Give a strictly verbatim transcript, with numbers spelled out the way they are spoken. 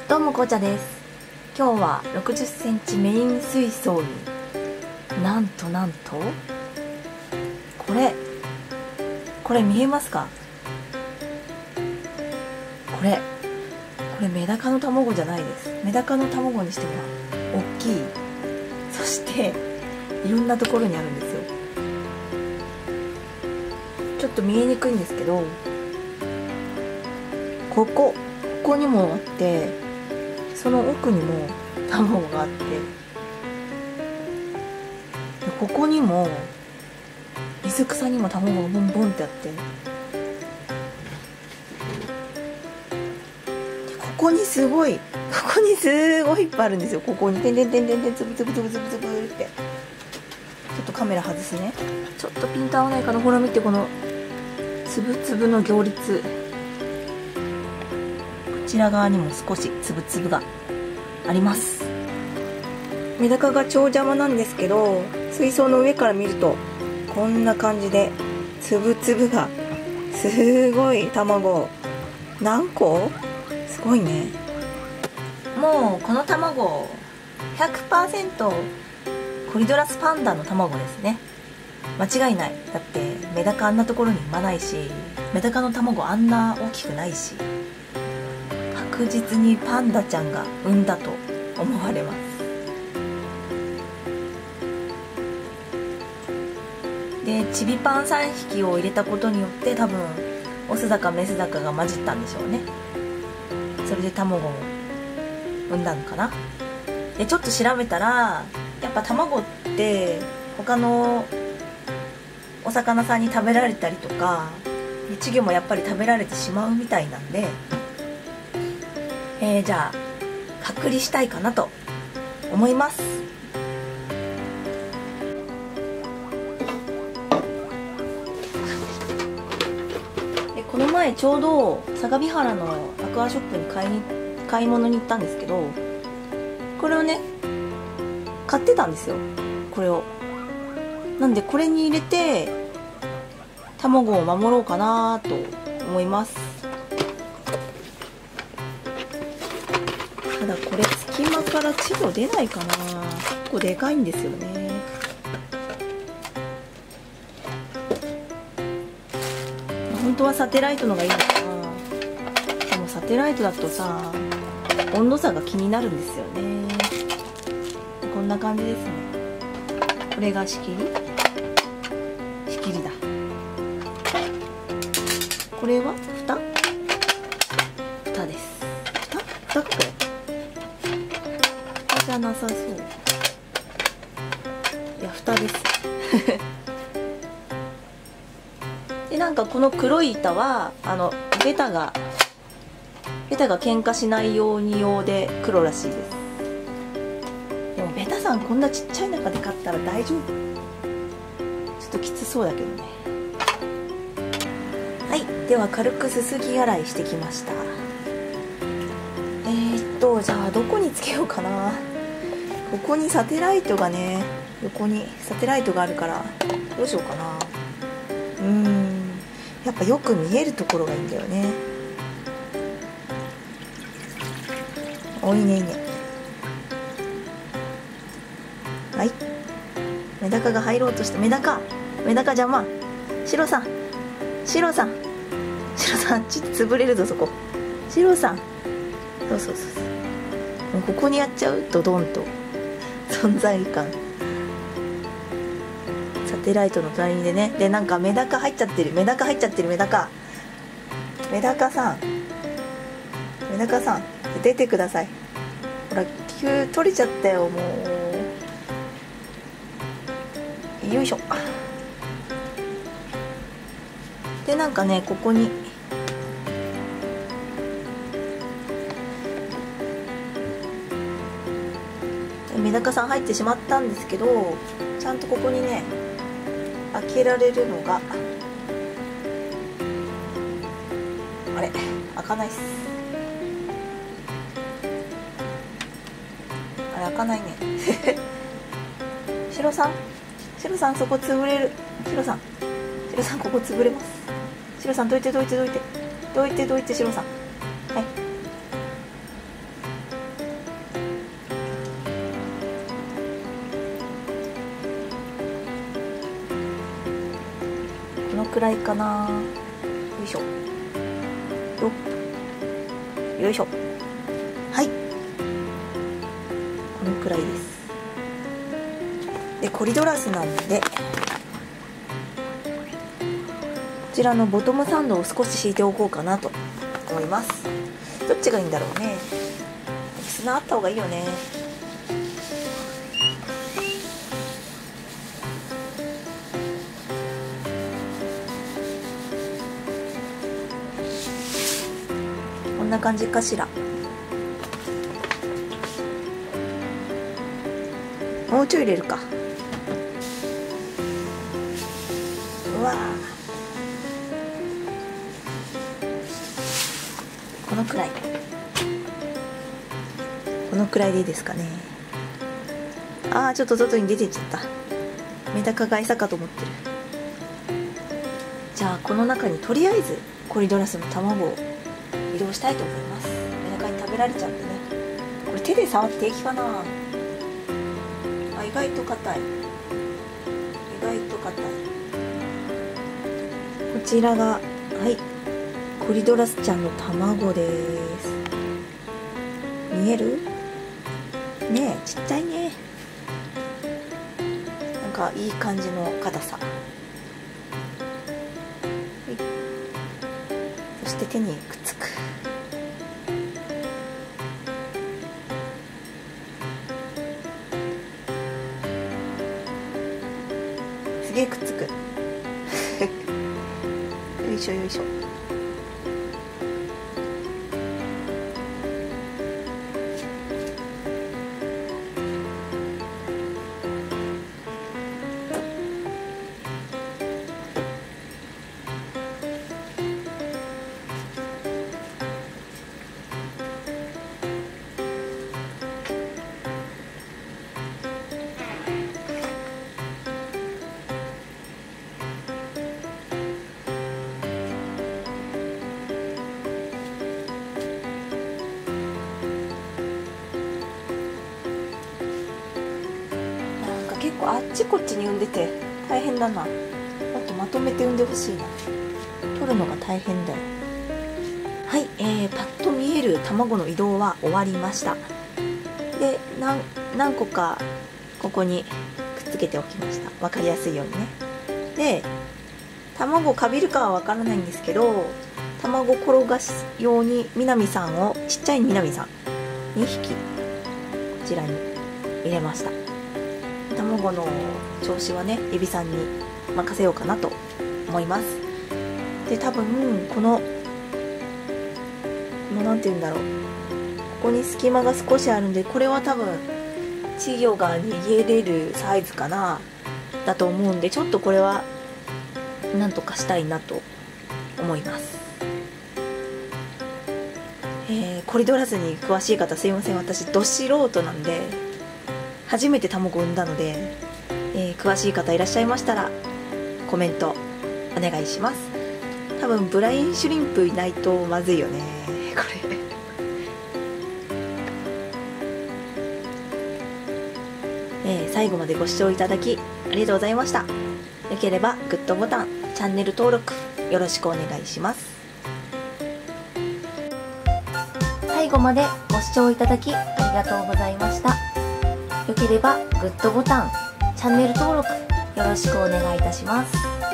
どうもこうちゃです。今日はろくじゅっセンチメイン水槽になんとなんとこれこれ見えますか？これこれメダカの卵じゃないです。メダカの卵にしては大きい。そしていろんなところにあるんですよ。ちょっと見えにくいんですけど、ここここにもあって、その奥にも卵があって、でここにも水草にも卵がボンボンってあって、でここにすごいここにすごいいっぱいあるんですよ。ここにてんてんてんてんてんつぶつぶつぶつぶつぶって。ちょっとカメラ外すね。ちょっとピント合わないかな。ほら見て、このつぶつぶの行列。こちら側にも少しつぶつぶがあります。メダカが超邪魔なんですけど、水槽の上から見るとこんな感じでつぶつぶがすごい。卵何個？すごいね。もうこの卵 ひゃくパーセント コリドラスパンダの卵ですね。間違いない。だってメダカあんなところに産まないし、メダカの卵あんな大きくないし、確実にパンダちゃんが産んだと思われます。でチビパンさんびきを入れたことによって多分オスだかメスだかが混じったんでしょうね。それで卵を産んだのかな。でちょっと調べたら、やっぱ卵って他のお魚さんに食べられたりとか、稚魚もやっぱり食べられてしまうみたいなんで、えー、じゃあ隔離したいかなと思います。でこの前ちょうど相模原のアクアショップに買いに買い物に行ったんですけど、これをね買ってたんですよ。これをなんでこれに入れて卵を守ろうかなと思います。ただこれ隙間から稚魚出ないかな。結構でかいんですよね。本当はサテライトのがいいのかな。でもサテライトだとさ、温度差が気になるんですよね。こんな感じですね。これが仕切り仕切りだ。これは蓋蓋です。蓋蓋かこれ。蓋じゃなさそう。いや蓋ですでなんかこの黒い板はあのベタがベタが喧嘩しないように用で黒らしいです。でもベタさんこんなちっちゃい中で買ったら大丈夫？ちょっときつそうだけどね。はい、では軽くすすぎ洗いしてきました。えー、っとじゃあどこにつけようかな。ここにサテライトがね、横にサテライトがあるからどうしようかな。うーんやっぱよく見えるところがいいんだよね。お、いいねいいね。はい、メダカが入ろうとして、メダカメダカ邪魔。シロさんシロさんシロさん、あっち潰れるぞそこ。シロさん、そうそうそうそう。もうここにやっちゃうとドンと存在感。サテライトの隣でね。でなんかメダカ入っちゃってるメダカ入っちゃってるメダカメダカさんメダカさん出てください。ほら球取れちゃったよもう。よいしょ。でなんかねここにメダカさん入ってしまったんですけど、ちゃんとここにね開けられるのが、あれ開かないっす。あれ開かないねシロさんシロさんそこ潰れる。シロさんシロさんここ潰れます。シロさんどいてどいてどいてどいてどいてシロさん。はいくらいかな。よいしょよっよいしょ。はい、このくらいです。でコリドラスなんで、こちらのボトムサンドを少し敷いておこうかなと思います。どっちがいいんだろうね。砂あった方がいいよね。こんな感じかしら。もうちょい入れるか。うわー、このくらいこのくらいでいいですかね。あー、ちょっと外に出てっちゃった。メダカが餌かと思ってる。じゃあこの中にとりあえずコリドラスの卵を移動したいと思います。メダカに食べられちゃうんでね。これ手で触って平気かな。あ、意外と硬い。意外と硬い。こちらが、はい、コリドラスちゃんの卵です。見える？ねえ、ちっちゃいね。なんかいい感じの硬さ。はい、そして手にくっつく。すげえくっつく。よいしょよいしょ。結構あっちこっちに産んでて大変だな。もっとまとめて産んでほしいな。取るのが大変だよ。はい、えー、パッと見える卵の移動は終わりました。で 何, 何個かここにくっつけておきました。分かりやすいようにね。で卵かびるかは分からないんですけど、卵転がし用にみなみさんを、ちっちゃいみなみさんにひきこちらに入れました。卵の調子はね、エビさんに任せようかなと思います。で多分このこのなんて言うんだろう、ここに隙間が少しあるんで、これは多分稚魚が逃げれるサイズかなだと思うんで、ちょっとこれはなんとかしたいなと思います。えー、コリドラスに詳しい方すいません、私ど素人なんで初めて卵を産んだので、えー、詳しい方いらっしゃいましたらコメントお願いします。多分ブラインシュリンプいないとまずいよねこれえー、最後までご視聴いただきありがとうございました。よければグッドボタン、チャンネル登録よろしくお願いします。最後までご視聴いただきありがとうございました。よければグッドボタン、チャンネル登録よろしくお願いいたします。